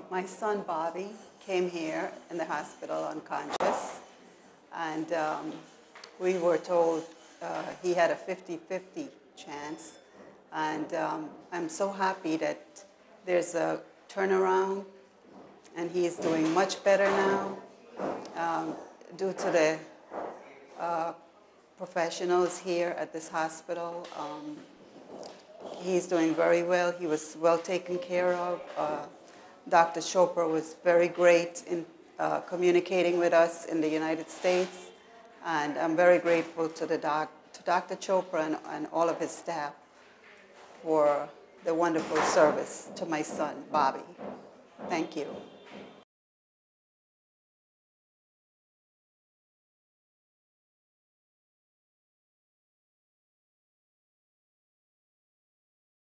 My son Bobby came here in the hospital unconscious, and we were told he had a 50-50 chance, and I'm so happy that there's a turnaround, and he is doing much better now due to the professionals here at this hospital. He's doing very well. He was well taken care of. Dr. Chopra was very great in communicating with us in the United States, and I'm very grateful to Dr. Chopra and all of his staff for the wonderful service to my son, Bobby. Thank you.